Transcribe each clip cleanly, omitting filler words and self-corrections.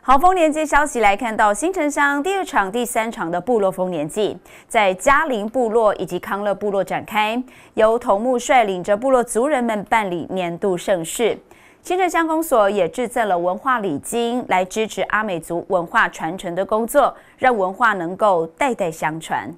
好，丰年祭消息来看到新城乡第2场、第3场的部落丰年祭，在嘉陵部落以及康乐部落展开，由头目率领着部落族人们办理年度盛事。新城乡公所也制赠了文化礼金，来支持阿美族文化传承的工作，让文化能够代代相传。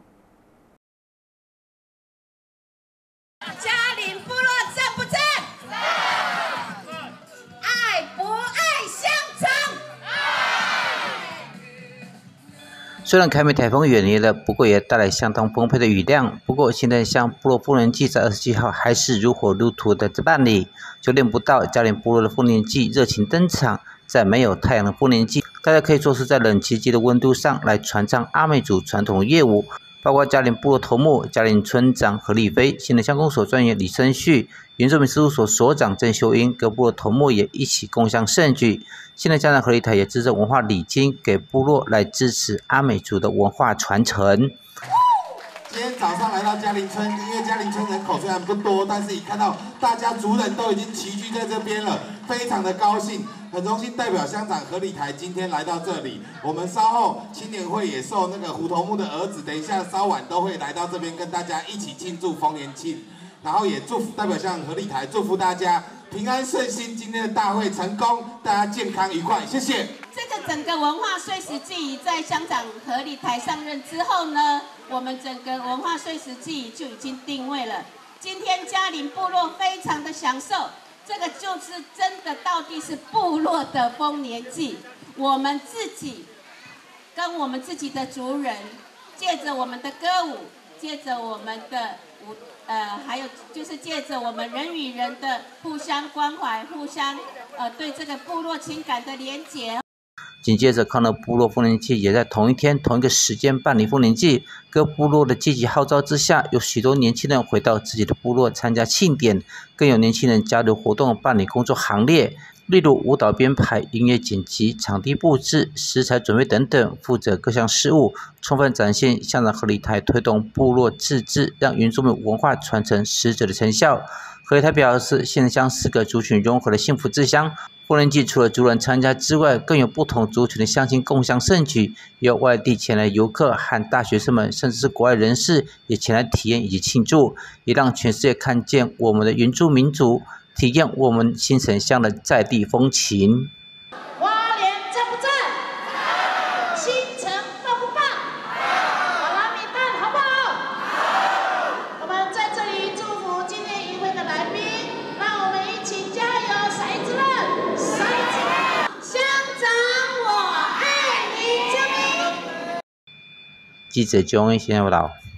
虽然凯美台风远离了，不过也带来相当丰沛的雨量。不过，新城乡部落丰年祭在27号还是如火如荼的办理，就练不到嘉陵部落的丰年祭热情登场。在没有太阳的丰年祭，大家可以说是在冷气机的温度上来传唱阿美族传统乐舞。 包括嘉陵部落头目、嘉陵村长何立飞、新城乡公所专员李生旭、原住民事务所所长郑秀英，各部落头目也一起共襄盛举。新城乡长何立台也制赠文化礼金给部落，来支持阿美族的文化传承。 今天早上来到嘉陵村，因为嘉陵村人口虽然不多，但是一看到大家族人都已经齐聚在这边了，非常的高兴。 很荣幸代表乡长何立台今天来到这里，我们稍后青年会也受那个胡头目的儿子，等一下稍晚都会来到这边跟大家一起庆祝丰年庆，然后也祝福代表乡长何立台祝福大家平安顺心，今天的大会成功，大家健康愉快，谢谢。 这个整个文化岁时祭仪在乡长何立台上任之后呢，我们整个文化岁时祭仪就已经定位了。今天嘉陵部落非常的享受。 这个就是真的，到底是部落的丰年祭。我们自己跟我们自己的族人，借着我们的歌舞，借着我们的还有就是借着我们人与人的互相关怀、互相对这个部落情感的连结。 紧接着，康乐部落丰年祭也在同一天、同一个时间办理丰年祭。各部落的积极号召之下，有许多年轻人回到自己的部落参加庆典，更有年轻人加入活动办理工作行列，例如舞蹈编排、音乐剪辑、场地布置、食材准备等等，负责各项事务，充分展现乡长何立台推动部落自治，让原住民文化传承实质的成效。何立台表示，新城乡4个族群融合的幸福之乡。 丰年祭除了族人参加之外，更有不同族群的乡亲共襄盛举，也有外地前来游客和大学生们，甚至是国外人士也前来体验以及庆祝，也让全世界看见我们的原住民族，体验我们新城乡的在地风情。 花莲正不正？新城棒不棒？好啦，米蛋好不好？我们在这里祝福今天与会的来宾，让我们一起加油，骰子乐！ 记者钟恩先报道。